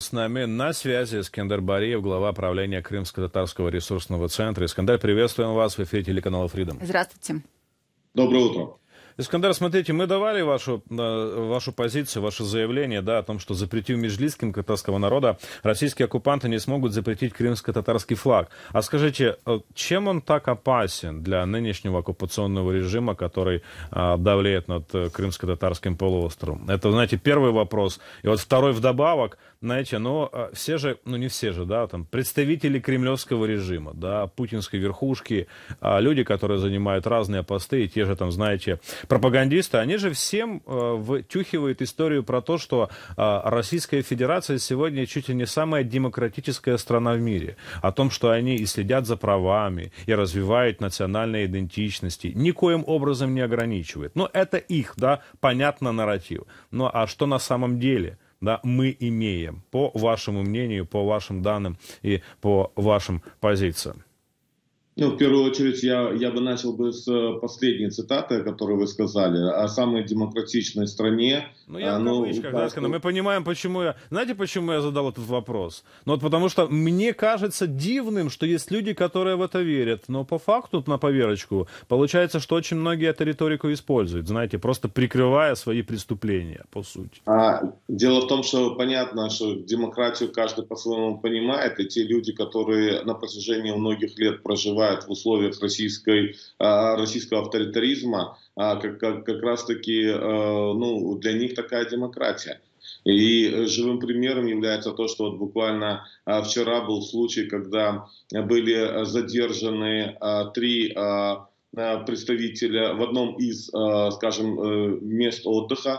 С нами на связи Искандер Бариев, глава правления Крымско-Татарского ресурсного центра. Искандер, приветствуем вас в эфире телеканала Freedom. Здравствуйте. Доброе утро. Искандер, смотрите, мы давали вашу позицию, ваше заявление, да, о том, что запретив межлистским татарского народа, российские оккупанты не смогут запретить крымско-татарский флаг. А скажите, чем он так опасен для нынешнего оккупационного режима, который давлеет над крымско-татарским полуостровом? Это, знаете, первый вопрос. И вот второй вдобавок, знаете, все же, не все же, да, там, представители кремлевского режима, да, путинской верхушки, люди, которые занимают разные посты, и те же, там, знаете, пропагандисты, они же всем втюхивают историю про то, что Российская Федерация сегодня чуть ли не самая демократическая страна в мире. О том, что они и следят за правами, и развивают национальные идентичности, никоим образом не ограничивают. Но это их, да, понятно, нарратив. Ну а что на самом деле, да, мы имеем, по вашему мнению, по вашим данным и по вашим позициям? В первую очередь, я бы начал бы с последней цитаты, которую вы сказали, о самой демократичной стране. Я в кавычках, да, но мы понимаем, почему Знаете, почему я задал этот вопрос? Вот потому что мне кажется дивным, что есть люди, которые в это верят. Но по факту, на поверочку, получается, что очень многие эту риторику используют, знаете, просто прикрывая свои преступления, по сути. Дело в том, что понятно, что демократию каждый по-своему понимает, и те люди, которые на протяжении многих лет проживают в условиях российского авторитаризма, как раз-таки для них такая демократия. И живым примером является то, что вот буквально вчера был случай, когда были задержаны три представителя в одном из, скажем, мест отдыха.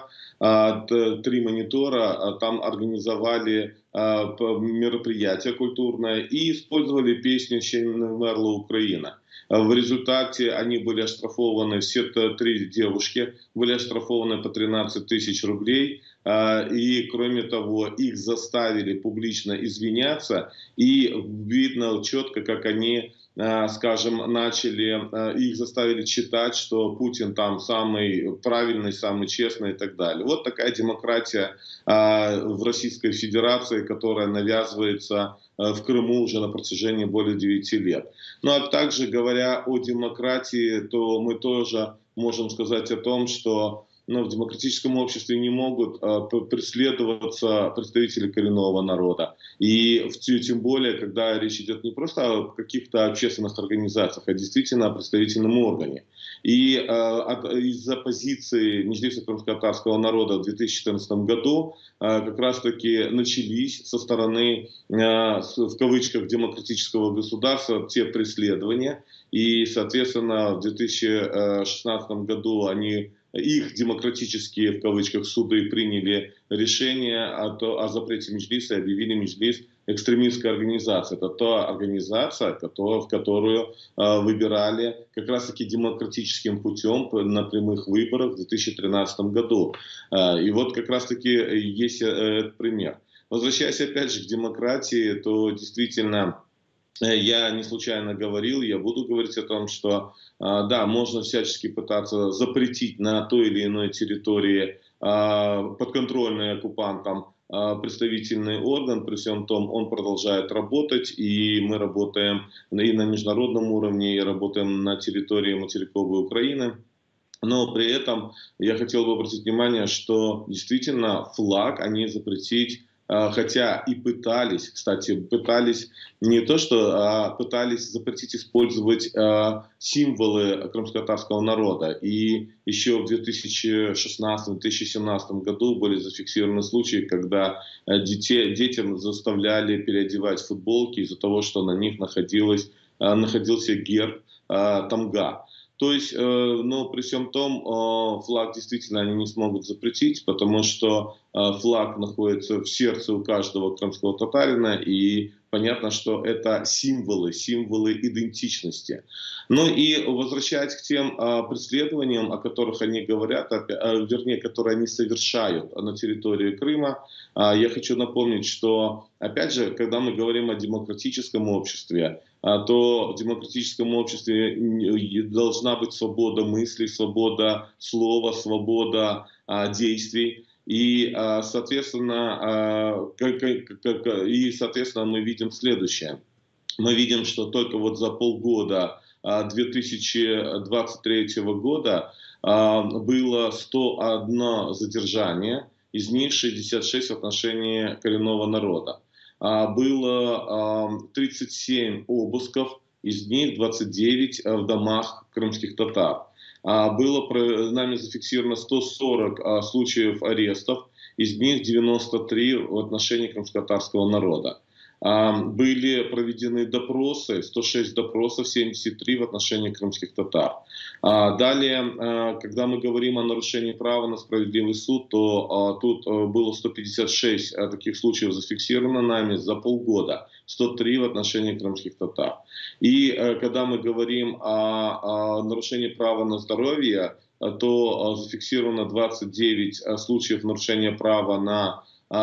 Три монитора там организовали мероприятие культурное и использовали песню «Ще не вмерла Украина». В результате они были оштрафованы, все три девушки были оштрафованы по 13 тысяч рублей. И, кроме того, их заставили публично извиняться. И видно четко, как они, скажем, их заставили читать, что Путин там самый правильный, самый честный и так далее. Вот такая демократия в Российской Федерации, которая навязывается в Крыму уже на протяжении более 9 лет. Ну а также, говоря о демократии, то мы тоже можем сказать о том, что в демократическом обществе не могут преследоваться представители коренного народа. И тем более, когда речь идет не просто о каких-то общественных организациях, а действительно о представительном органе. И из-за позиции межлистского крымско-татарского народа в 2014 году как раз-таки начались со стороны, в кавычках, демократического государства те преследования. И, соответственно, в 2016 году их демократические, в кавычках, суды приняли решение о запрете Меджлиса и объявили Меджлис экстремистской организацией. Это та организация, в которую выбирали как раз-таки демократическим путем на прямых выборах в 2013 году. И вот как раз-таки есть этот пример. Возвращаясь опять же к демократии, то действительно... Я не случайно говорил, я буду говорить о том, что да, можно всячески пытаться запретить на той или иной территории подконтрольный оккупантам представительный орган, при всем том он продолжает работать, и мы работаем и на международном уровне, и работаем на территории материковой Украины. Но при этом я хотел бы обратить внимание, что действительно флаг они запретить, хотя и пытались, кстати, не то что, пытались запретить использовать символы крымско-татарского народа. И еще в 2016-2017 году были зафиксированы случаи, когда детям заставляли переодевать футболки из-за того, что на них находился герб тамга. То есть, но при всем том, флаг действительно они не смогут запретить, потому что флаг находится в сердце у каждого крымского татарина, и понятно, что это символы идентичности. Ну и возвращаясь к тем преследованиям, о которых они говорят, вернее, которые они совершают на территории Крыма, я хочу напомнить, что, опять же, когда мы говорим о демократическом обществе, то в демократическом обществе должна быть свобода мысли, свобода слова, свобода действий. соответственно, мы видим следующее. Мы видим, что только вот за полгода 2023 года было 101 задержание, из них 66 в отношении коренного народа. Было 37 обысков, из них 29 в домах крымских татар. Было нами зафиксировано 140 случаев арестов, из них 93 в отношении крымско-татарского народа. Были проведены допросы, 106 допросов, 73 в отношении крымских татар. Далее, когда мы говорим о нарушении права на справедливый суд, то тут было 156 таких случаев зафиксировано нами за полгода, 103 в отношении крымских татар. И когда мы говорим о нарушении права на здоровье, то зафиксировано 29 случаев нарушения права на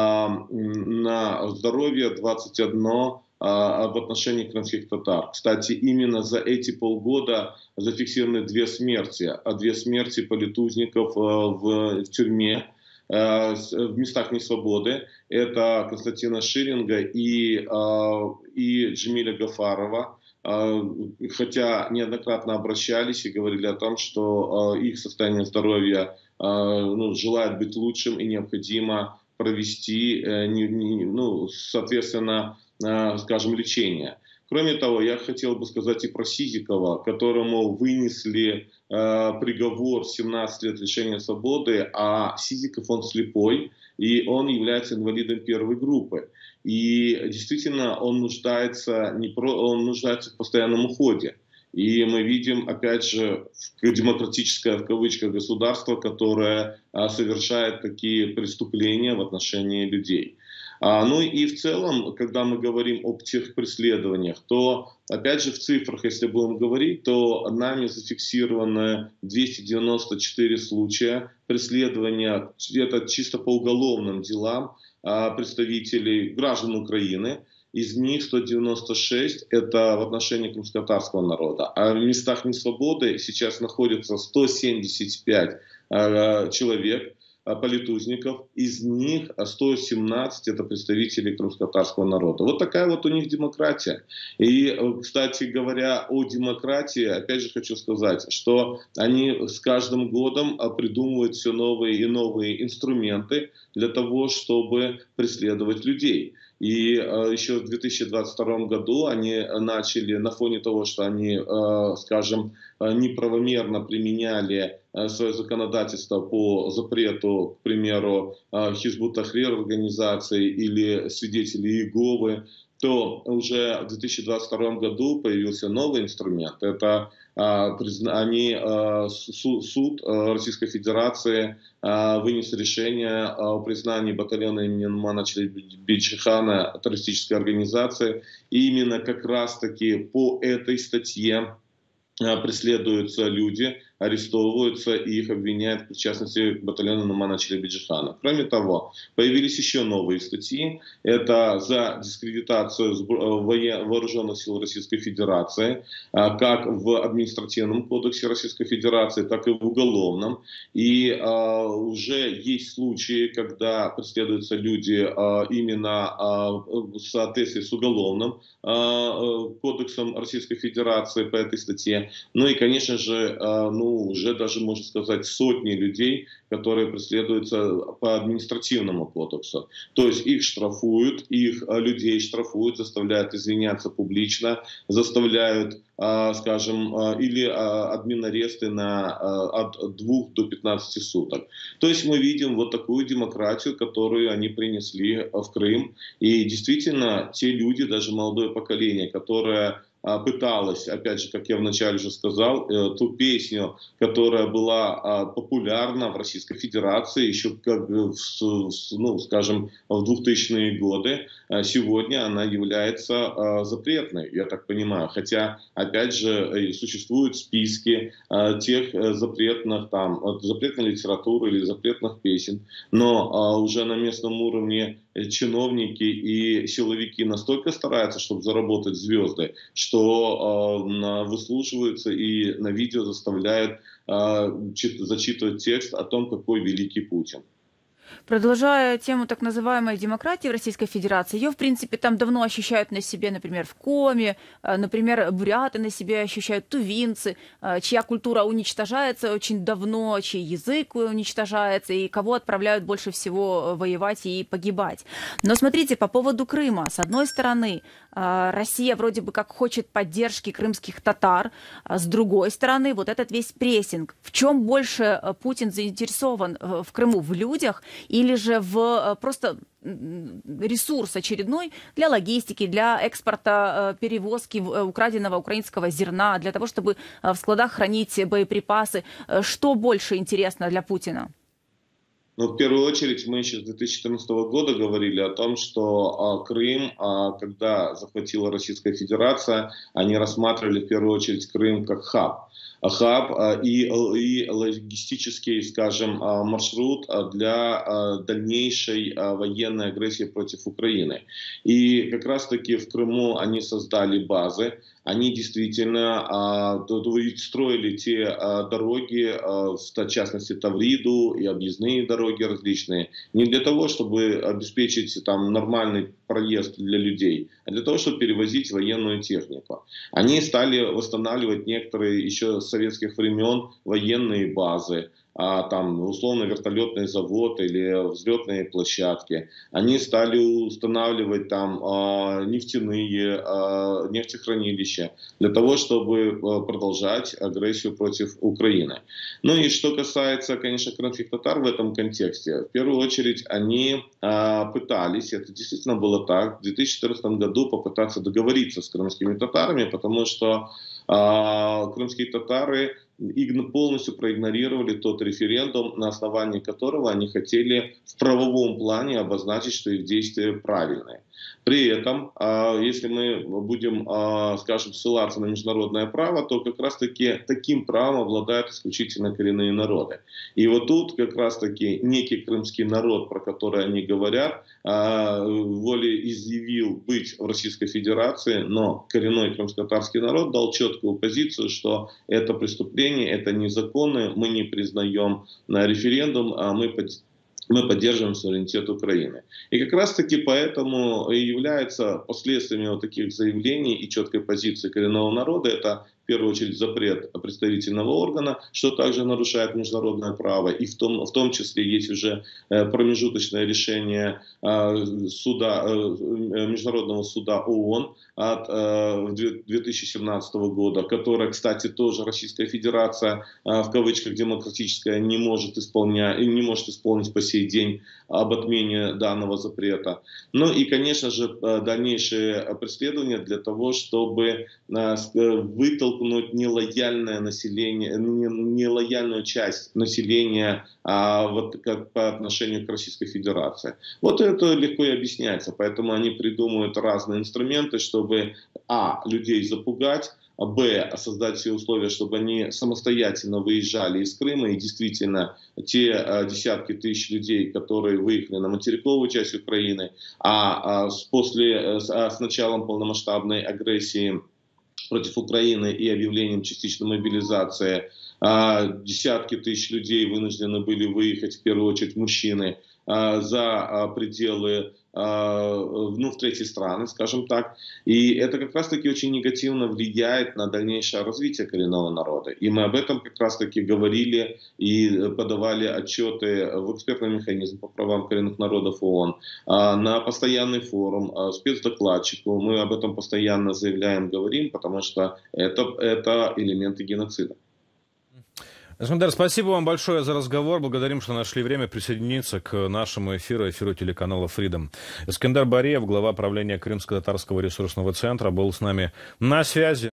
здоровье, 21 в отношении крымских татар. Кстати, именно за эти полгода зафиксированы 2 смерти. 2 смерти политузников в тюрьме, в местах несвободы. Это Константина Ширинга и Джемиля Гафарова. Хотя неоднократно обращались и говорили о том, что их состояние здоровья желает быть лучшим и необходимо провести, соответственно, скажем, лечение. Кроме того, я хотел бы сказать и про Сизикова, которому вынесли приговор 17 лет лишения свободы, а Сизиков, он слепой, и он является инвалидом первой группы. И действительно, он нуждается в постоянном уходе. И мы видим, опять же, демократическое, в кавычках, государство, которое совершает такие преступления в отношении людей. Ну и в целом, когда мы говорим об тех преследованиях, то, опять же, в цифрах, если будем говорить, то нами зафиксировано 294 случая преследования, это чисто по уголовным делам представителей граждан Украины. Из них 196 это в отношении крымско-татарского народа. А в местах несвободы сейчас находится 175 человек, политузников. Из них 117 это представители крымско-татарского народа. Вот такая вот у них демократия. И, кстати говоря, о демократии, опять же хочу сказать, что они с каждым годом придумывают все новые и новые инструменты для того, чтобы преследовать людей. И еще в 2022 году они начали, на фоне того, что они, скажем, неправомерно применяли свое законодательство по запрету, к примеру, Хизбут-Тахрир организации или свидетелей Иеговы, то уже в 2022 году появился новый инструмент. Это суд Российской Федерации вынес решение о признании батальона имени Нумана Челебиджихана террористической организацией. И именно как раз-таки по этой статье преследуются люди, арестовываются и их обвиняют, в частности, батальону Нумана Челебиджихана. Кроме того, появились еще новые статьи. Это за дискредитацию вооруженных сил Российской Федерации, как в административном кодексе Российской Федерации, так и в уголовном. И уже есть случаи, когда преследуются люди именно в соответствии с уголовным кодексом Российской Федерации по этой статье. Ну и, конечно же, уже даже, можно сказать, сотни людей, которые преследуются по административному кодексу. То есть их штрафуют, их людей штрафуют, заставляют извиняться публично, заставляют, скажем, или админаресты от 2 до 15 суток. То есть мы видим вот такую демократию, которую они принесли в Крым. И действительно, те люди, даже молодое поколение, которое пыталась, опять же, как я вначале уже сказал, ту песню, которая была популярна в Российской Федерации еще, скажем, в 2000-е годы, сегодня она является запретной, я так понимаю. Хотя, опять же, существуют списки тех запретной литературы или запретных песен, но уже на местном уровне чиновники и силовики настолько стараются, чтобы заработать звезды, что выслушиваются и на видео заставляют зачитывать текст о том, какой великий Путин. Продолжая тему так называемой демократии в Российской Федерации, ее, в принципе, там давно ощущают на себе, например, в Коми, например, буряты на себе ощущают, тувинцы, чья культура уничтожается очень давно, чей язык уничтожается, и кого отправляют больше всего воевать и погибать. Но смотрите, по поводу Крыма. С одной стороны, Россия вроде бы как хочет поддержки крымских татар, а с другой стороны, вот этот весь прессинг. В чем больше Путин заинтересован в Крыму? В людях или же в просто ресурс очередной для логистики, для экспорта, перевозки украденного украинского зерна, для того, чтобы в складах хранить боеприпасы? Что больше интересно для Путина? Ну, в первую очередь, мы еще с 2014 года говорили о том, что Крым, когда захватила Российская Федерация, они рассматривали в первую очередь Крым как хаб и логистический, скажем, маршрут для дальнейшей военной агрессии против Украины. И как раз-таки в Крыму они создали базы, они действительно строили те дороги, в частности Тавриду и объездные дороги различные, не для того, чтобы обеспечить там нормальный проезд для людей, а для того, чтобы перевозить военную технику. Они стали восстанавливать некоторые еще с советских времен военные базы, там условно вертолетный завод или взлетные площадки. Они стали устанавливать там нефтяные нефтехранилища для того, чтобы продолжать агрессию против Украины. Ну и что касается, конечно, крымских татар в этом контексте, в первую очередь они пытались, это действительно было так, в 2014 году попытаться договориться с крымскими татарами, потому что крымские татары полностью проигнорировали тот референдум, на основании которого они хотели в правовом плане обозначить, что их действия правильные. При этом, если мы будем, скажем, ссылаться на международное право, то как раз-таки таким правом обладают исключительно коренные народы. И вот тут как раз-таки некий крымский народ, про который они говорят, волеизъявил быть в Российской Федерации, но коренной крымско-татарский народ дал четкую позицию, что это преступление, это незаконно, мы не признаем референдум, а мы поддерживаем суверенитет Украины. И как раз-таки поэтому и является последствиями вот таких заявлений и четкой позиции коренного народа, это в первую очередь запрет представительного органа, что также нарушает международное право, и в том числе есть уже промежуточное решение Международного суда ООН от 2017 года, которое, кстати, тоже Российская Федерация, в кавычках демократическая, не может исполнить по сей день об отмене данного запрета. Ну и, конечно же, дальнейшие преследования для того, чтобы вытолкнуть нелояльное население, нелояльную часть населения вот как по отношению к Российской Федерации. Вот это легко и объясняется. Поэтому они придумывают разные инструменты, чтобы людей запугать, создать все условия, чтобы они самостоятельно выезжали из Крыма, и действительно те десятки тысяч людей, которые выехали на материковую часть Украины, с началом полномасштабной агрессии против Украины и объявлением частичной мобилизации, десятки тысяч людей вынуждены были выехать, в первую очередь мужчины, за пределы, в третьи страны, скажем так. И это как раз-таки очень негативно влияет на дальнейшее развитие коренного народа. И мы об этом как раз-таки говорили и подавали отчеты в экспертный механизм по правам коренных народов ООН, на постоянный форум, спецдокладчику. Мы об этом постоянно заявляем, говорим, потому что это элементы геноцида. Эскандер, спасибо вам большое за разговор. Благодарим, что нашли время присоединиться к нашему эфиру телеканала Freedom. Эскандер Бариев, глава правления Крымско-татарского ресурсного центра, был с нами на связи.